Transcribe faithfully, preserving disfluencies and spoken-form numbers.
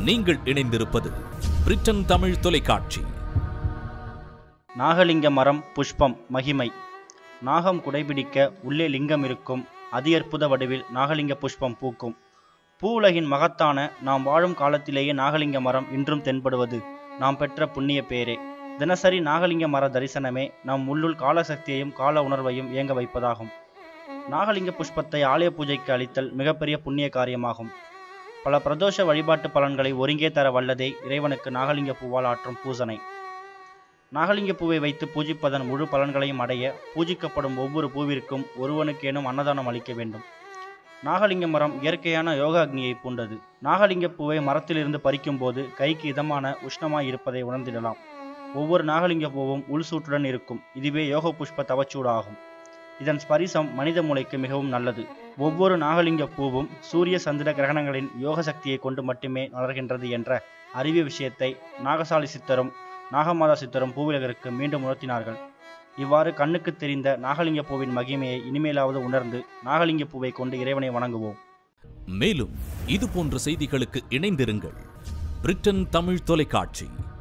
நீங்கள் இணைந்திருப்பது பிரிட்டன் தமிழ் தொலைக்காட்சி. நாகலிங்க மரம் புஷ்பம் மகிமை. நாகம் குடைபிடிக்க உள்ளே லிங்கம் இருக்கும். அதி அற்புத வடிவில் நாகலிங்க புஷ்பம் பூக்கும். பூ உலகின் மகத்தான நாம் வாழும் காலத்திலேயே நாகலிங்க மரம் இன்றும் தென்படுவது நாம் பெற்ற புண்ணிய பேரே. தினசரி நாகலிங்க மர தரிசனமே நம் உள்ளுள் காலசக்தியையும் கால உணர்வையும் இயங்க வைப்பதாகும். நாகலிங்க புஷ்பத்தை ஆலய பூஜைக்கு அளித்தல் மிகப்பெரிய புண்ணிய காரியமாகும். பல பிரதோஷ வழிபாட்டு பலன்களை ஒருங்கே தர வல்லதே இறைவனுக்கு நாகலிங்க பூவால் ஆற்றும் பூசனை. நாகலிங்க பூவை வைத்து பூஜிப்பதன் முழு பலன்களையும் அடைய பூஜிக்கப்படும் ஒவ்வொரு பூவிற்கும் ஒருவனுக்கேனும் அன்னதானம் அளிக்க வேண்டும். நாகலிங்க மரம் இயற்கையான யோக அக்னியை பூண்டது. நாகலிங்க பூவை மரத்திலிருந்து பறிக்கும் போது கைக்கு இதமான உஷ்ணமாய் இருப்பதை உணர்ந்திடலாம். ஒவ்வொரு நாகலிங்க பூவும் உள்சூட்டுடன் இருக்கும். இதுவே யோக புஷ்ப தவச்சூடு ஆகும். இதன் ஸ்பரிசம் மனித மூளைக்கு மிகவும் நல்லது. ஒவ்வொரு நாகலிங்க பூவும் சூரிய சந்திர கிரகணங்களின் யோக சக்தியை கொண்டு மட்டுமே வளர்கின்றது என்ற அறிவிய விஷயத்தை நாகசாலி சித்தரும் நாகமாதா சித்தரும் பூவிலகருக்கு மீண்டும் உணர்த்தினார்கள். இவ்வாறு கண்ணுக்கு தெரிந்த நாகலிங்க பூவின் மகிமையை இனிமேலாவது உணர்ந்து நாகலிங்க பூவை கொண்டு இறைவனை வணங்குவோம். மேலும் இது போன்ற செய்திகளுக்கு இணைந்திருங்கள். பிரிட்டன் தமிழ் தொலைக்காட்சி.